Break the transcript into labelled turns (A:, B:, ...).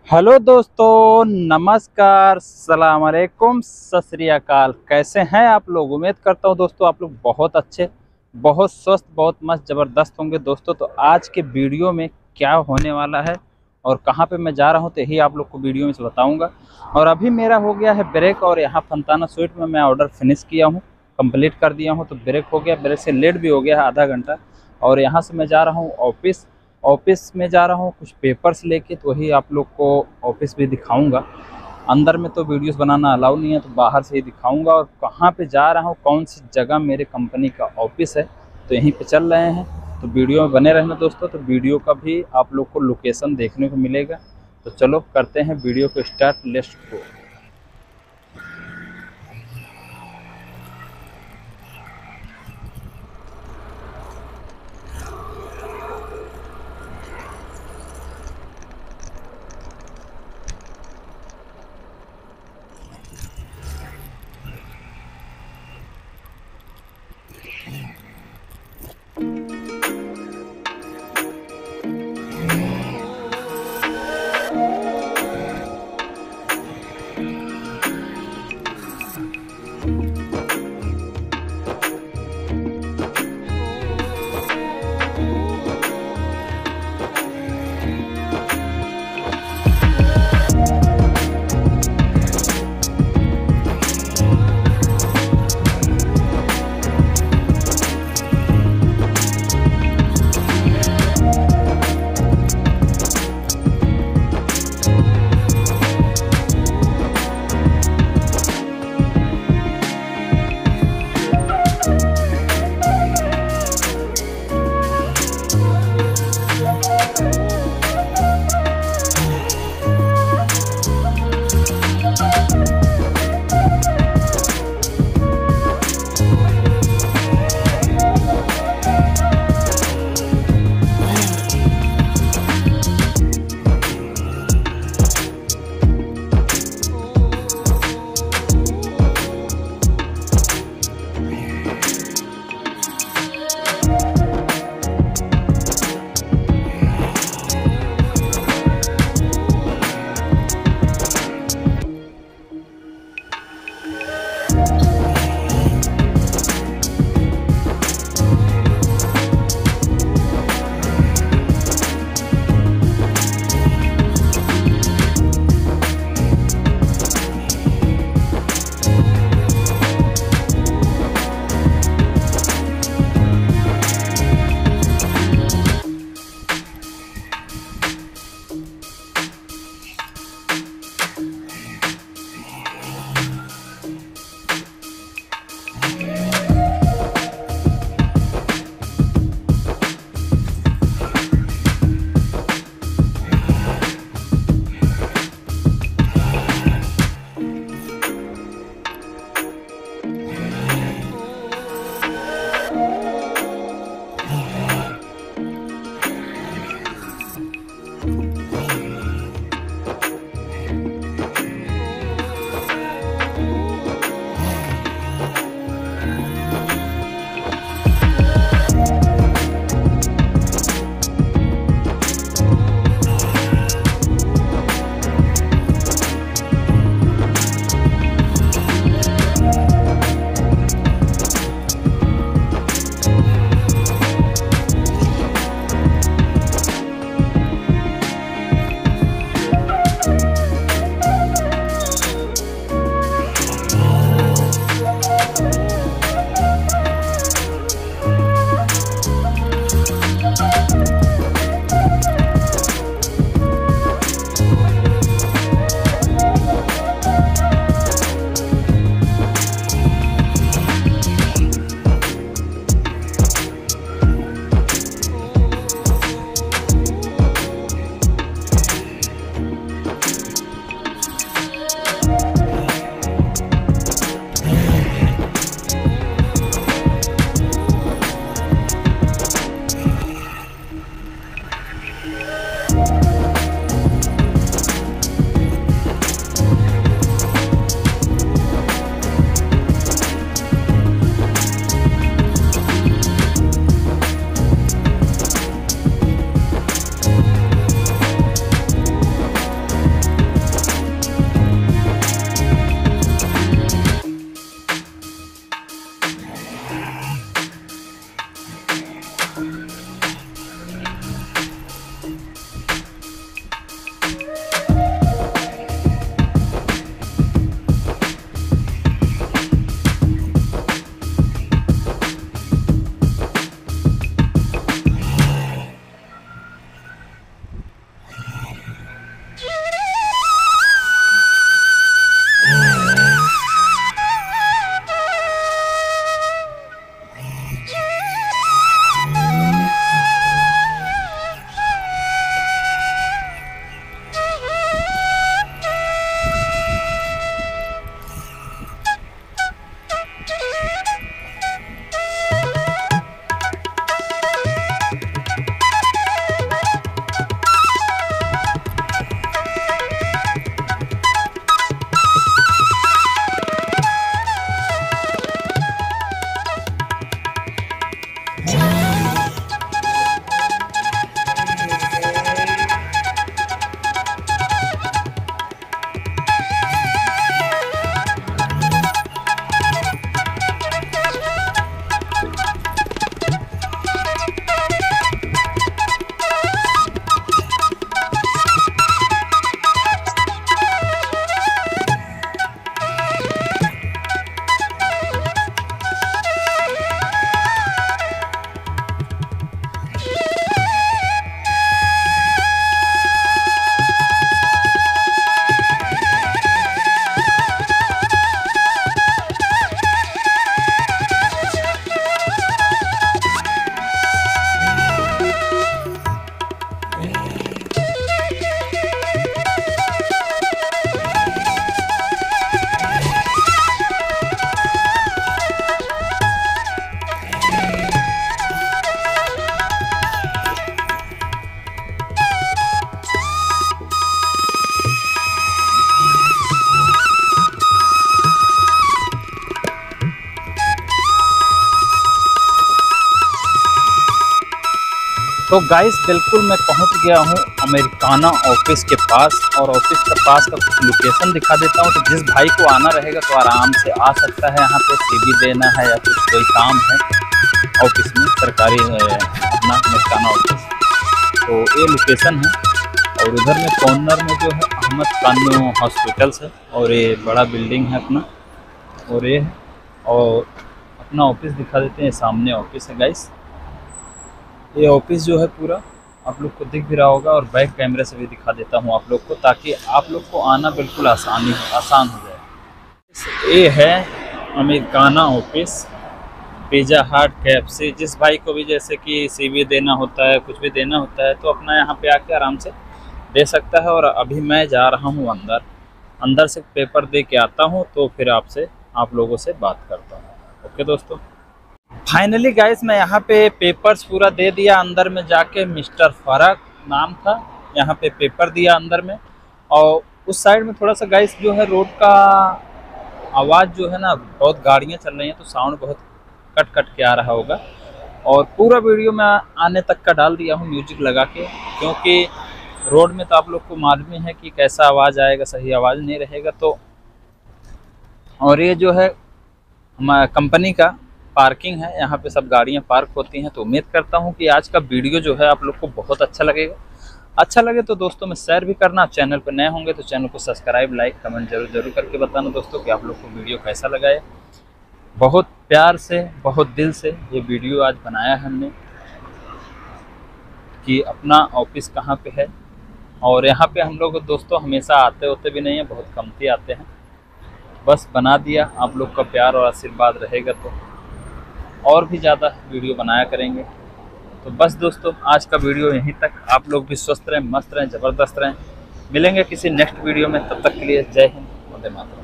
A: Hello दोस्तों, नमस्कार, सलाम अलैकुम, सत श्री अकाल। कैसे हैं आप लोग? उम्मीद करता हूं दोस्तों आप लोग बहुत अच्छे, बहुत स्वस्थ, बहुत मस्त, ज़बरदस्त होंगे दोस्तों। तो आज के वीडियो में क्या होने वाला है और कहां पे मैं जा रहा हूं तो यही आप लोग को वीडियो में से बताऊंगा। और अभी मेरा हो गया है ब्रेक और यहाँ फंताना स्वीट में मैं ऑर्डर फिनिश किया हूँ, कंप्लीट कर दिया हूँ। तो ब्रेक हो गया, ब्रेक से लेट भी हो गया है आधा घंटा। और यहाँ से मैं जा रहा हूँ ऑफिस। ऑफिस में जा रहा हूँ कुछ पेपर्स लेके, तो वही आप लोग को ऑफिस भी दिखाऊंगा। अंदर में तो वीडियोस बनाना अलाउ नहीं है, तो बाहर से ही दिखाऊंगा। और कहाँ पे जा रहा हूँ, कौन सी जगह मेरे कंपनी का ऑफिस है, तो यहीं पे चल रहे हैं। तो वीडियो में बने रहना दोस्तों, तो वीडियो का भी आप लोग को लोकेशन देखने को मिलेगा। तो चलो करते हैं वीडियो को स्टार्ट, लेट्स गो। तो गाइस बिल्कुल मैं पहुंच गया हूं अमेरिकाना ऑफिस के पास, और ऑफिस के पास का कुछ लोकेशन दिखा देता हूं। तो जिस भाई को आना रहेगा तो आराम से आ सकता है। यहाँ पे सीवी देना है या कुछ कोई काम है ऑफिस में, सरकारी अपना अमेरिकाना ऑफिस, तो ये लोकेशन है। और उधर में कॉर्नर में जो है अहमद कानू हॉस्पिटल्स है, और ये बड़ा बिल्डिंग है अपना, और ये और अपना ऑफिस दिखा देते हैं। सामने ऑफिस है गाइस, ये ऑफिस जो है पूरा आप लोग को दिख भी रहा होगा, और बैक कैमरे से भी दिखा देता हूँ आप लोग को, ताकि आप लोग को आना बिल्कुल आसान हो जाए। ये है Americana office, pizza hut, KFC। जिस भाई को भी जैसे कि CV देना होता है, कुछ भी देना होता है, तो अपना यहाँ पे आके आराम से दे सकता है। और अभी मैं जा रहा हूँ अंदर से पेपर दे के आता हूँ, तो फिर आप लोगों से बात करता हूँ। ओके दोस्तों, फाइनली गाइस मैं यहाँ पे पेपर्स पूरा दे दिया। अंदर में जाके मिस्टर फरक नाम था, यहाँ पे पेपर दिया अंदर में। और उस साइड में थोड़ा सा गाइस जो है रोड का आवाज़ जो है ना, बहुत गाड़ियाँ चल रही हैं, तो साउंड बहुत कट कट के आ रहा होगा। और पूरा वीडियो मैं आने तक का डाल दिया हूँ म्यूजिक लगा के, क्योंकि रोड में तो आप लोग को मालूम ही है कि कैसा आवाज़ आएगा, सही आवाज़ नहीं रहेगा। तो और ये जो है हमारा कंपनी का पार्किंग है, यहाँ पे सब गाड़ियाँ पार्क होती हैं। तो उम्मीद करता हूँ कि आज का वीडियो जो है आप लोग को बहुत अच्छा लगेगा। अच्छा लगे तो दोस्तों में शेयर भी करना। आप चैनल पर नए होंगे तो चैनल को सब्सक्राइब, लाइक, कमेंट जरूर करके बताना दोस्तों कि आप लोग को वीडियो कैसा लगा है। बहुत प्यार से, बहुत दिल से ये वीडियो आज बनाया है हमने, कि अपना ऑफिस कहाँ पे है। और यहाँ पे हम लोग दोस्तों हमेशा आते होते भी नहीं हैं, बहुत कमती आते हैं। बस बना दिया, आप लोग का प्यार और आशीर्वाद रहेगा तो और भी ज़्यादा वीडियो बनाया करेंगे। तो बस दोस्तों आज का वीडियो यहीं तक। आप लोग भी स्वस्थ रहें, मस्त रहें, ज़बरदस्त रहें। मिलेंगे किसी नेक्स्ट वीडियो में, तब तक के लिए जय हिंद, वंदे मातरम।